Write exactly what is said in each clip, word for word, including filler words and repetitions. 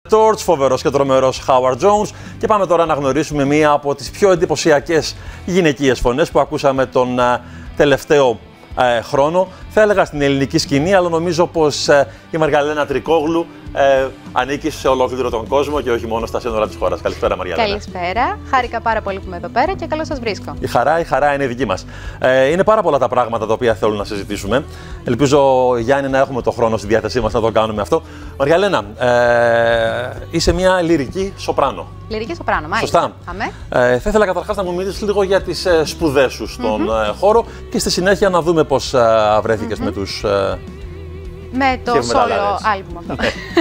Torch, φοβερός και τρομερός Howard Jones. Και πάμε τώρα να γνωρίσουμε μία από τις πιο εντυπωσιακές γυναικείες φωνές που ακούσαμε τον uh, τελευταίο uh, χρόνο. Θα έλεγα στην ελληνική σκηνή, αλλά νομίζω πως uh, η Μαργαλένα Τρικόγλου uh, ανήκει σε ολόκληρο τον κόσμο και όχι μόνο στα σύνορα της χώρας. Καλησπέρα, Μαργαλένα. Καλησπέρα. Χάρηκα πάρα πολύ που είμαι εδώ πέρα και καλώς σας βρίσκω. Η χαρά, η χαρά είναι δική μας. Ε, είναι πάρα πολλά τα πράγματα τα οποία θέλουν να συζητήσουμε. Ελπίζω, Γιάννη, να έχουμε το χρόνο στη διάθεσή μας να το κάνουμε αυτό. Μαργαλένα, ε, είσαι μια λυρική σοπράνο. Λυρική σοπράνο, μάλιστα. Σωστά. Αμέ. Ε, θα ήθελα καταρχάς να μου μιλήσεις λίγο για τις ε, σπουδές σου στον mm-hmm. ε, χώρο και στη συνέχεια να δούμε πώς ε, βρέθηκες mm-hmm. με τους. Ε, Με το solo άλμπουμ αυτό.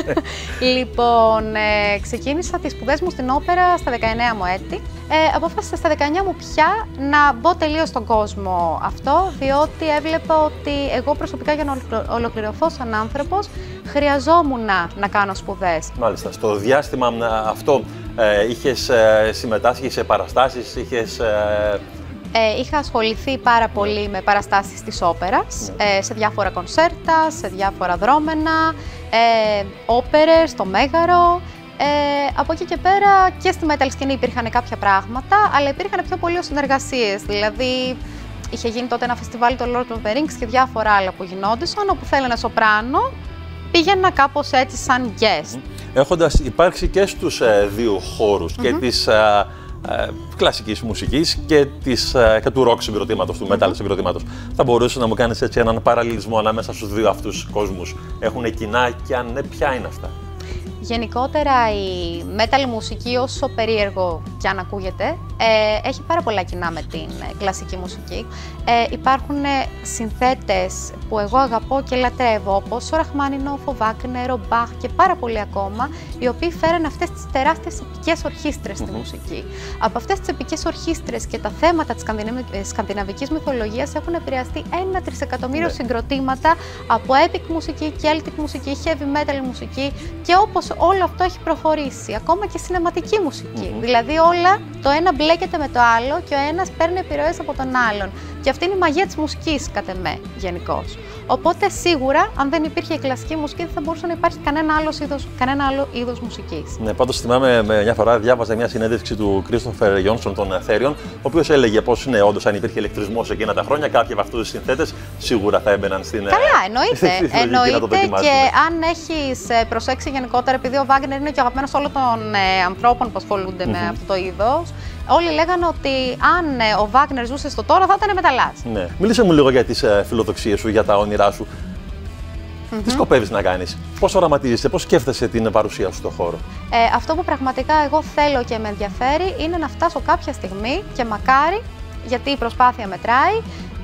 Λοιπόν, ε, ξεκίνησα τις σπουδές μου στην όπερα στα δεκαεννέα μου έτη. Ε, αποφάσισα στα δεκαεννέα μου πια να μπω τελείως στον κόσμο αυτό, διότι έβλεπα ότι εγώ προσωπικά για να ολοκληρωθώ σαν άνθρωπος χρειαζόμουν να, να κάνω σπουδές. Μάλιστα. Στο διάστημα αυτό ε, είχες ε, συμμετάσχει σε παραστάσεις, είχες... Ε, Ε, είχα ασχοληθεί πάρα πολύ με παραστάσεις της όπερας, ε, σε διάφορα κονσέρτα, σε διάφορα δρόμενα, ε, όπερες, στο Μέγαρο. Ε, από εκεί και πέρα και στη metal σκηνή υπήρχαν κάποια πράγματα, αλλά υπήρχαν πιο πολύ συνεργασίες. Δηλαδή, είχε γίνει τότε ένα φεστιβάλ, το Lord of the Rings και διάφορα άλλα που γινόντουσαν, όπου θέλανε σοπράνο, πήγαινα κάπως έτσι σαν guest. Έχοντας υπάρξει και στους ε, δύο χώρους mm-hmm. και της... Ε, Ε, κλασικής μουσικής και, της, ε, και του rock συγκροτήματος, του metal συγκροτήματος. Θα μπορούσες να μου κάνεις έτσι έναν παραλληλισμό ανάμεσα στους δύο αυτούς κόσμους? Έχουν κοινά και αν ναι, ποια είναι αυτά? Γενικότερα η metal μουσική, όσο περίεργο κι αν ακούγεται, ε, έχει πάρα πολλά κοινά με την ε, κλασική μουσική. Ε, υπάρχουν συνθέτες που εγώ αγαπώ και λατρεύω, όπως ο Ραχμάνινοφ, ο Βάκνερ, ο Μπαχ και πάρα πολλοί ακόμα, οι οποίοι φέρανε αυτές τις τεράστιες επικές ορχήστρες στη μουσική. Από αυτές τις επικές ορχήστρες και τα θέματα της σκανδιναβικής μυθολογίας έχουν επηρεαστεί ένα τρισεκατομμύριο συγκροτήματα από epic μουσική, celtic μουσική, heavy metal μουσική και όπως όλο αυτό έχει προχωρήσει, ακόμα και σινεματική μουσική. Mm-hmm. Δηλαδή όλα το ένα μπλέκεται με το άλλο και ο ένας παίρνει επιρροές από τον άλλον. Και αυτή είναι η μαγεία της μουσικής, κατ' εμέ, γενικώς. Οπότε σίγουρα, αν δεν υπήρχε η κλασική μουσική, δεν θα μπορούσε να υπάρχει κανένα άλλο είδος, κανένα άλλο είδος μουσικής. Ναι, πάντως θυμάμαι μια φορά διάβαζα μια συνέντευξη του Κρίστοφερ Γιόνσον των Αιθέριων, ο οποίος έλεγε πως ναι, όντως αν υπήρχε ηλεκτρισμός εκείνα τα χρόνια, κάποιοι από αυτούς τους συνθέτες σίγουρα θα έμπαιναν στην. Καλά, εννοείται. εννοείται και αν έχεις προσέξει γενικότερα, επειδή ο Βάγκνερ είναι και ο αγαπημένος όλων των ε, ανθρώπων που ασχολούνται mm-hmm. με αυτό το είδος. Όλοι λέγανε ότι αν ε, ο Βάγκνερ ζούσε στο τώρα θα ήταν μεταλλάς. Ναι. Μίλησε μου λίγο για τις ε, φιλοδοξίες σου, για τα όνειρά σου. Mm-hmm. Τι σκοπεύεις να κάνεις, πώς οραματίζεσαι, πώς σκέφτεσαι την παρουσία σου στον χώρο? Ε, αυτό που πραγματικά εγώ θέλω και με ενδιαφέρει είναι να φτάσω κάποια στιγμή και μακάρι, γιατί η προσπάθεια μετράει,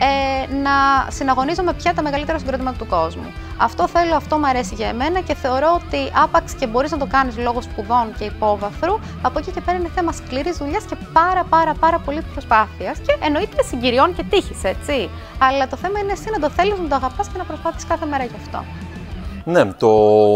ε, να συναγωνίζομαι πια τα μεγαλύτερα συγκροτήματα του κόσμου. Αυτό θέλω, αυτό μου αρέσει για εμένα και θεωρώ ότι άπαξ και μπορείς να το κάνεις λόγω σπουδών και υπόβαθρου, από εκεί και πέρα είναι θέμα σκληρής δουλειάς και πάρα πάρα πάρα πολύ προσπάθειας και εννοείται συγκυριών και τύχης, έτσι. Αλλά το θέμα είναι εσύ να το θέλεις, να το αγαπάς και να προσπαθείς κάθε μέρα γι' αυτό. Ναι, το...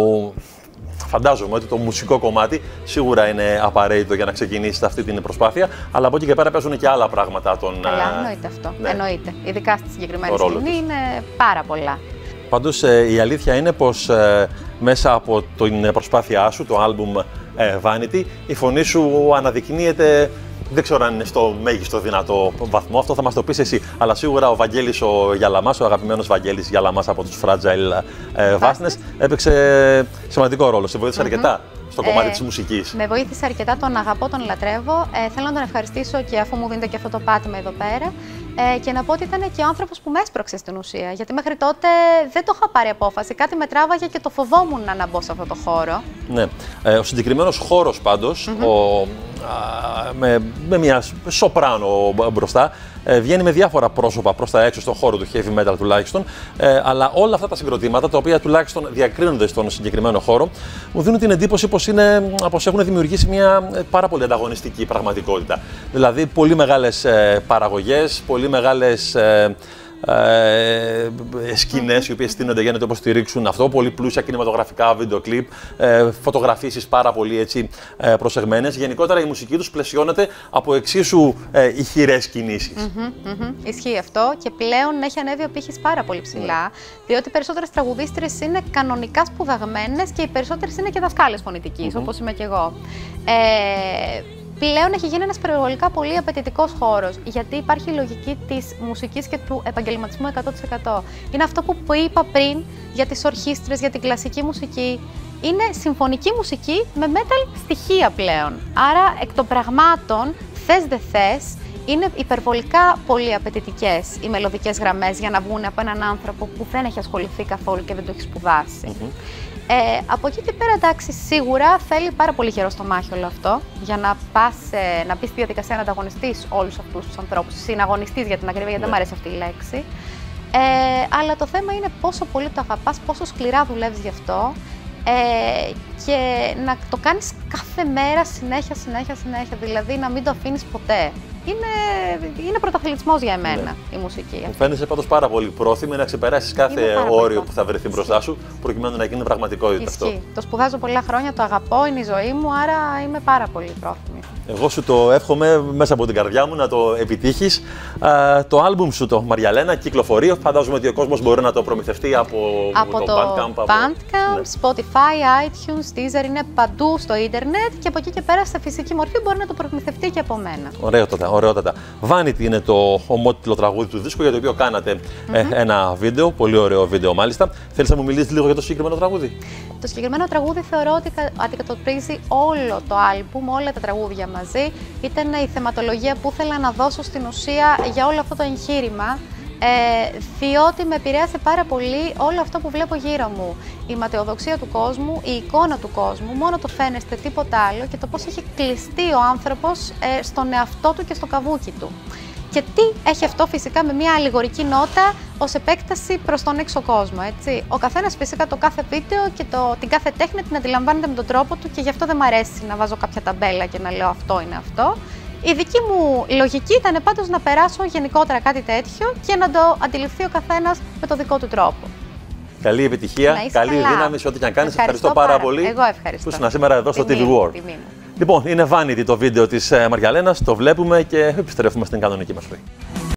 Φαντάζομαι ότι το μουσικό κομμάτι σίγουρα είναι απαραίτητο για να ξεκινήσει αυτή την προσπάθεια, αλλά από εκεί και πέρα παίζουν και άλλα πράγματα. Τον... Καλά, εννοείται αυτό. Ναι. Εννοείται. Ειδικά στη συγκεκριμένη σκηνή είναι πάρα πολλά. Πάντως ε, η αλήθεια είναι πως ε, μέσα από την προσπάθειά σου, το άλμπουμ ε, Vanity, η φωνή σου αναδεικνύεται, δεν ξέρω αν είναι στο μέγιστο δυνατό βαθμό, αυτό θα μας το πεις εσύ, αλλά σίγουρα ο Βαγγέλης ο Γιαλαμάς, ο αγαπημένος Βαγγέλης Γιαλαμάς από τους Fragile ε, Vastness, έπαιξε σημαντικό ρόλο, σε βοήθησε mm-hmm. αρκετά στο κομμάτι ε, της μουσικής. Με βοήθησε αρκετά, τον αγαπώ, τον λατρεύω, ε, θέλω να τον ευχαριστήσω και αφού μου δίνετε και αυτό το πάτημα εδώ πέρα. Ε, και να πω ότι ήταν και ο άνθρωπος που με έσπρωξε στην ουσία. Γιατί μέχρι τότε δεν το είχα πάρει απόφαση. Κάτι με τράβαγε και το φοβόμουν να μπω σε αυτό το χώρο. Ναι. Ε, ο συγκεκριμένος χώρος πάντως, mm-hmm. ο, α, με, με μια σοπράνο μπροστά, ε, βγαίνει με διάφορα πρόσωπα προς τα έξω στον χώρο του heavy metal τουλάχιστον. Ε, αλλά όλα αυτά τα συγκροτήματα, τα οποία τουλάχιστον διακρίνονται στον συγκεκριμένο χώρο, μου δίνουν την εντύπωση πως, είναι, πως έχουν δημιουργήσει μια πάρα πολύ ανταγωνιστική πραγματικότητα. Δηλαδή, πολύ μεγάλες ε, παραγωγές, πολύ μεγάλες ε, ε, σκηνές οι οποίες στείνονται για να το υποστηρίξουν αυτό. Πολύ πλούσια κινηματογραφικά βίντεο κλιπ, ε, φωτογραφίσεις πάρα πολύ έτσι, ε, προσεγμένες. Γενικότερα η μουσική τους πλαισιώνεται από εξίσου ε, ηχηρές κινήσεις. Mm-hmm, mm-hmm. Ισχύει αυτό και πλέον έχει ανέβει ο πύχης πάρα πολύ ψηλά, mm. διότι οι περισσότερες τραγουδίστρες είναι κανονικά σπουδαγμένες και οι περισσότερες είναι και δασκάλες φωνητικής, mm-hmm. όπως είμαι και εγώ. Ε, Πλέον έχει γίνει ένας περιβολικά πολύ απαιτητικός χώρος, γιατί υπάρχει η λογική της μουσικής και του επαγγελματισμού εκατό τοις εκατό. Είναι αυτό που είπα πριν για τις ορχήστρες, για την κλασική μουσική. Είναι συμφωνική μουσική με metal στοιχεία πλέον. Άρα, εκ των πραγμάτων, θες δε θες, είναι υπερβολικά πολύ απαιτητικές οι μελωδικές γραμμές για να βγουν από έναν άνθρωπο που δεν έχει ασχοληθεί καθόλου και δεν το έχει σπουδάσει. Mm-hmm. Ε, από εκεί και πέρα, εντάξει, σίγουρα θέλει πάρα πολύ χερό στο μάχη όλο αυτό για να πας, ε, να μπεις στη διαδικασία να ανταγωνιστείς όλους αυτούς τους ανθρώπους. Συναγωνιστείς για την ακρίβεια, γιατί δεν μου αρέσει αυτή η λέξη. Ε, αλλά το θέμα είναι πόσο πολύ το αγαπάς, πόσο σκληρά δουλεύεις γι' αυτό ε, και να το κάνεις κάθε μέρα συνέχεια, συνέχεια, συνέχεια. Δηλαδή να μην το αφήνεις ποτέ. Είναι, είναι πρωταθλητισμός για εμένα ναι. η μουσική. Μου φαίνεσαι πάντως πάρα πολύ πρόθυμη να ξεπεράσεις κάθε όριο που θα βρεθεί μπροστά σου, προκειμένου να γίνει πραγματικότητα. Ισχύει. Αυτό. Το σπουδάζω πολλά χρόνια, το αγαπώ, είναι η ζωή μου, άρα είμαι πάρα πολύ πρόθυμη. Εγώ σου το εύχομαι μέσα από την καρδιά μου να το επιτύχεις. Α, το άλμπουμ σου, το Μαριαλένα, κυκλοφορεί. Φαντάζομαι ότι ο κόσμος μπορεί να το προμηθευτεί από, από το, το Bandcamp, από... Bandcamp, ναι. Spotify, iTunes, Deezer, είναι παντού στο ίντερνετ και από εκεί και πέρα σε φυσική μορφή μπορεί να το προμηθευτεί και από μένα. Ωραιότατα, ωραιότατα. Vanity είναι το ομότιτλο τραγούδι του δίσκου για το οποίο κάνατε mm-hmm. ε, ένα βίντεο, πολύ ωραίο βίντεο μάλιστα. Θέλεις να μου μιλήσεις λίγο για το συγκεκριμένο τραγούδι? Το συγκεκριμένο τραγούδι θεωρώ ότι αντικατοπτρίζει όλο το άλμπουμ, όλα τα τραγούδια μαζί. Ήταν η θεματολογία που ήθελα να δώσω στην ουσία για όλο αυτό το εγχείρημα, ε, διότι με επηρέασε πάρα πολύ όλο αυτό που βλέπω γύρω μου. Η ματαιοδοξία του κόσμου, η εικόνα του κόσμου, μόνο το φαίνεστε, τίποτα άλλο και το πώς έχει κλειστεί ο άνθρωπος ε, στον εαυτό του και στο καβούκι του. Και τι έχει αυτό φυσικά με μια αλληγορική νότα ως επέκταση προς τον έξω κόσμο, έτσι. Ο καθένας φυσικά το κάθε βίντεο και το, την κάθε τέχνη την αντιλαμβάνεται με τον τρόπο του και γι' αυτό δεν μου αρέσει να βάζω κάποια ταμπέλα και να λέω αυτό είναι αυτό. Η δική μου λογική ήταν πάντως να περάσω γενικότερα κάτι τέτοιο και να το αντιληφθεί ο καθένας με το δικό του τρόπο. Καλή επιτυχία, καλή καλά. Δύναμη σε ό,τι και αν κάνεις. Ευχαριστώ, ευχαριστώ πάρα πολύ. Εγώ ευχαριστώ. Που ήσουν σήμερα εδώ στο τιμή, τι βι World. τιμή Λοιπόν, είναι Vanity το βίντεο της Μαριαλένας, το βλέπουμε και επιστρέφουμε στην κανονική μας ζωή.